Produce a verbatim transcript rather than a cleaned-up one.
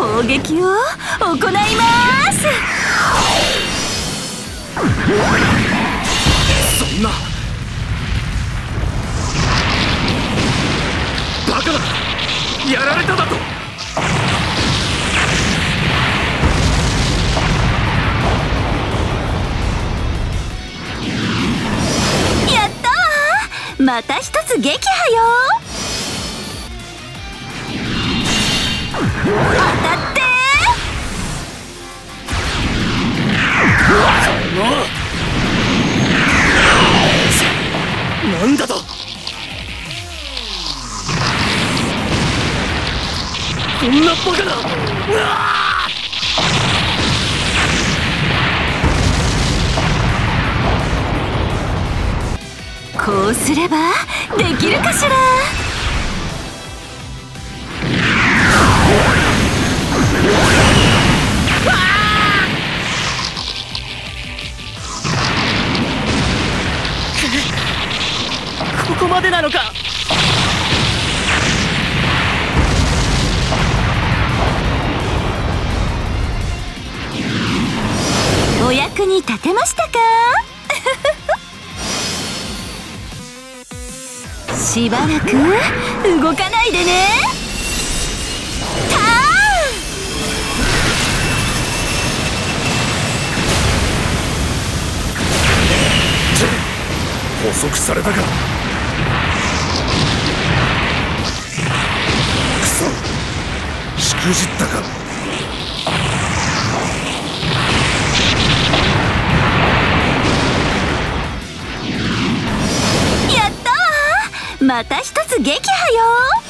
攻撃を行います。 そんなバカだ、やられただと。 やったー、また一つ撃破よ。当たってー。なんだと。こんなバカな。うわこうすればできるかしら。 ここまでなのか。 お役に立てましたか？しばらく動かないでね。ターン。捕捉されたか。くそ、しくじったか。 やったー、また一つ撃破よ。